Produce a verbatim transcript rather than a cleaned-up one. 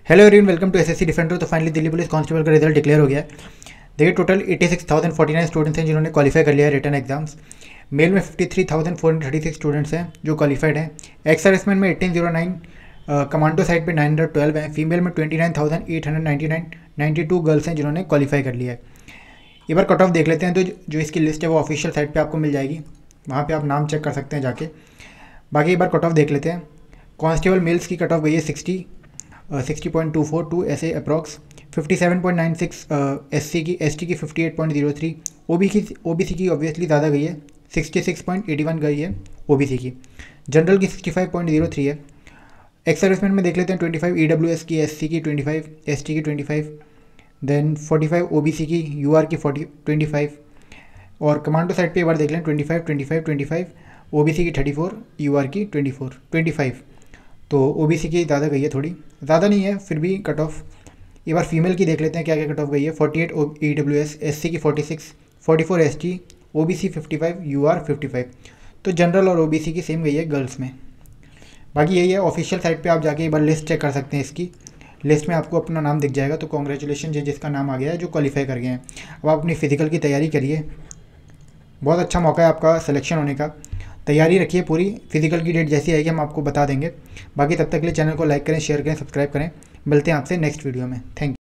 Hello everyone, welcome to SSC defender. तो finally Delhi police constable का result declare हो गया है। देखिए टोटल छियासी हज़ार उनचास स्टूडेंट्स हैं जिन्होंने क्वालिफाई कर लिया है रिटर्न एग्जाम्स। मेल में तिरेपन हज़ार चार सौ छत्तीस स्टूडेंट्स हैं जो क्वालिफाइड हैं। एक्स सर्विसमैन में अठारह सौ नौ, कमांडो साइड पे नौ सौ बारह हैं। फीमेल में उनतीस हज़ार आठ सौ निन्यानवे, बानवे गर्ल्स हैं जिन्होंने क्वालिफाई कर लिया है। एक बार कट ऑफ देख लेते हैं। तो जो इसकी लिस्ट है वो ऑफिशियल साइट पर आपको मिल जाएगी, वहाँ पर आप नाम चेक कर सकते हैं जाके। बाकी एक बार कट ऑफ देख लेते हैं। कांस्टेबल मेल्स की कट ऑफ गई है sixty sixty point two four two ऐसे approx. Fifty seven point nine six S C की, एस टी की fifty eight point zero three, O B की ओ बी सी की ऑब्वियसली ज़्यादा गई है, sixty six point eighty one गई है ओ बी सी की। जनरल की sixty five point zero three है। एक्स सर्विसमैन में देख लेते हैं twenty five E W S की, एस सी की ट्वेंटी फाइव, एस टी की twenty five, then forty five O B C की, यू आर की फोर्टी ट्वेंटी फाइव, और कमांडो साइड पे एक बार देख लें twenty five twenty five twenty five, O B C की थर्टी फोर, यू आर की ट्वेंटी फोर ट्वेंटी फाइव। तो ओ बी सी की ज़्यादा गई है, थोड़ी ज़्यादा नहीं है फिर भी कट ऑफ। एक बार फीमेल की देख लेते हैं क्या क्या कट ऑफ गई है। Forty eight E W S, S C की forty six, forty four S T, O B C fifty five, U R fifty five. तो जनरल और ओ बी सी की सेम गई है गर्ल्स में। बाकी यही है, ऑफिशियल साइट पे आप जाके एक बार लिस्ट चेक कर सकते हैं। इसकी लिस्ट में आपको अपना नाम दिख जाएगा। तो कॉन्ग्रेचुलेशन जी जिसका नाम आ गया है, जो क्वालिफाई कर गए हैं। अब आप अपनी फ़िज़िकल की तैयारी करिए, बहुत अच्छा मौका है आपका सिलेक्शन होने का। तैयारी रखिए पूरी, फिजिकल की डेट जैसी आएगी हम आपको बता देंगे। बाकी तब तक के लिए चैनल को लाइक करें, शेयर करें, सब्सक्राइब करें। मिलते हैं आपसे नेक्स्ट वीडियो में। Thank you.